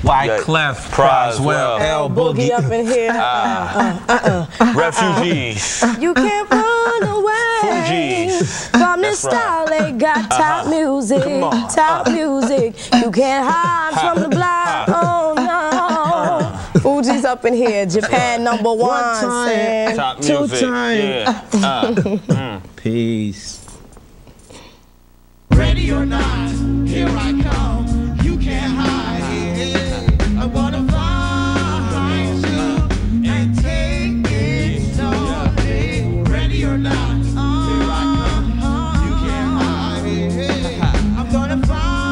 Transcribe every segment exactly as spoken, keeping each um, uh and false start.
Wyclef, Proswell, L Boogie up in here. Uh, uh, uh, Refugees. You can't run away Fugees. from this style. They got top music, top music. You can't hide from the block. Oh no. Fugees up in here. Japan number one. One time, top two music. time. Yeah. Uh, mm. Peace. Ready or not, here I come. You can't hide. I wanna find you and take it slowly. Ready or not, here I come. You can't hide. I'm gonna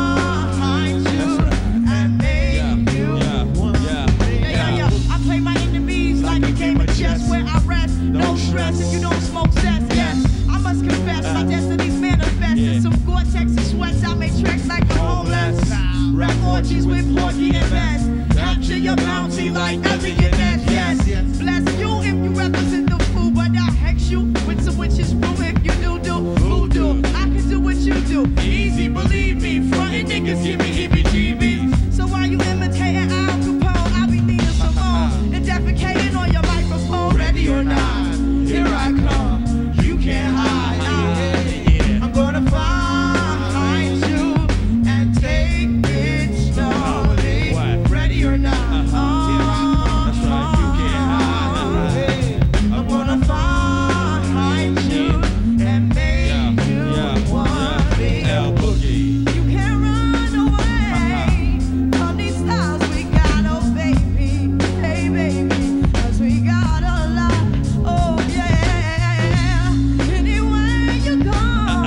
find you and make you one. Yeah, yeah, yeah. I play my enemies like a game of chess where I rest. No stress if you don't smoke cess. Yes, I must confess my destiny's manifested. Some Gore-Tex and sweats, I make tracks like a homeless. Rap orgies with Porgy and Bess. Capture your bounty like every event. Yes, bless you if you represent the fool, but I hex you with some witches brew if you do do voodoo. I can do what you do, easy, believe me. Frontin' niggas give me heebie-jeebies. So while you imitating Al Capone, I be needing some more and defecating on your microphone. Ready or not, here I come. You can't hide. I'm gonna find you and take it slowly. Ready or not, that's right, you can't hide. I'm gonna find you and make you want me. L Boogie. You can't run away from these styles we got, oh baby, hey baby, 'cause we got a lot, oh yeah. Anywhere you go,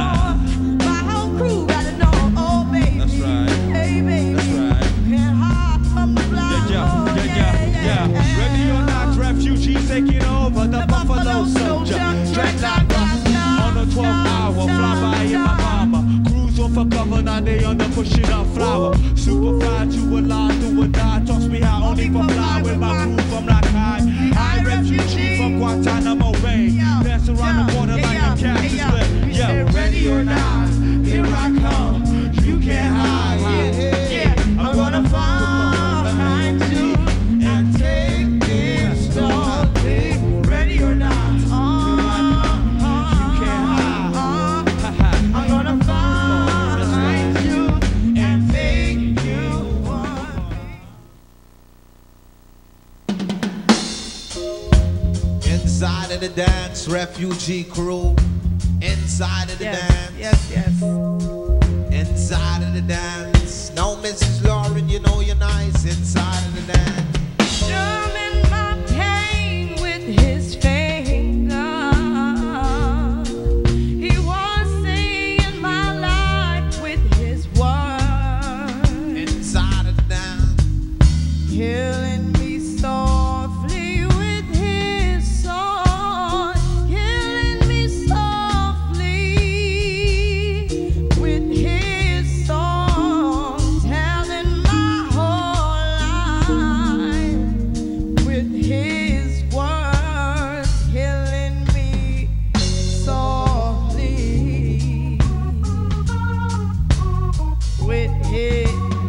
my whole crew gotta know, oh baby, That's right. hey baby, That's right. you can't hide from the block, Yeah, oh yeah, yeah, yeah, yeah. Ready or not, refugees taking over the Buffalo Soldier. Dreadlock on the twelfth hour, fly by in my mama. Cruise on for cover, now they on the pushing up flower. Super fly to a line, do or die. Toss me high, only for fly with my groove, I'm not high. I refugee from Guantanamo Bay. Dance around the border like a cat is lit. Yeah, ready or not, here I come. You can't hide. Yeah, I'm gonna find you and take it slowly. Ready or not, you can't hide. I'm gonna find you and make you one. Inside of the dance, refugee crew. Inside of the Yes, dance. yes, yes. Inside of the dance. Now, Missus Lauren, you know you're nice. Inside of the dance. Drumming my pain with his finger. He was singing my life with his words. Inside of the dance. Killing me softly with his song. Killing me softly with his song. Telling my whole life with his words. Killing me softly with his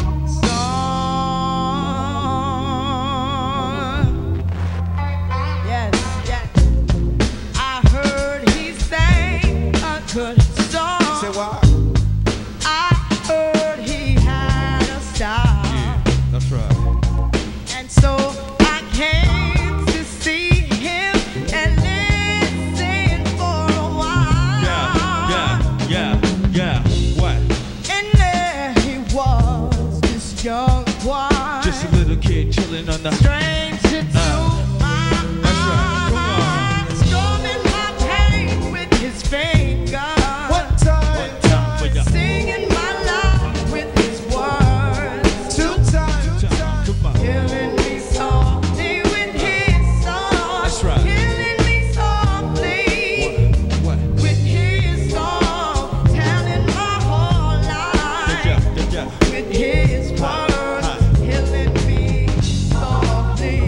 song. Yes, yes. I heard he sang a good song. Say what? I heard he had a style. That's right. And so I came to see him and listen for a while. Yeah, yeah, yeah, yeah. What? And there he was, this young boy. Just a little kid chilling on the. Stranger to my That's right. Come on. eyes. Strumming my pain with his finger. One time. One time for ya. Singing my life with his words. Two times. Two time. Come on. Killing me softly with his song. That's right. Killing me softly What? with his song. Telling my whole life Yeah, yeah, yeah. with his words. Killing me softly.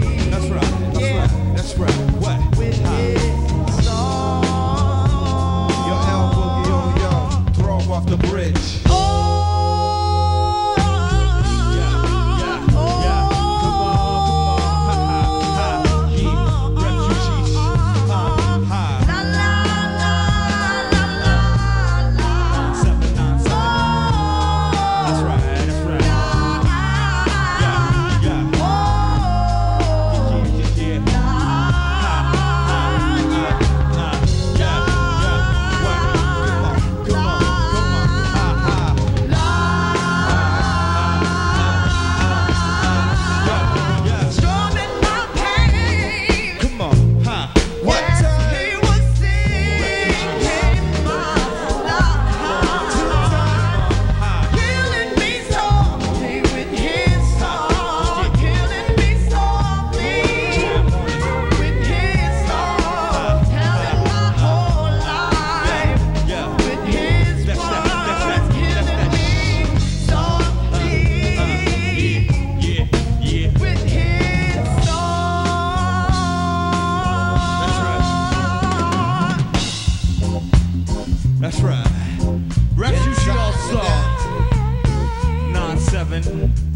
Fugees.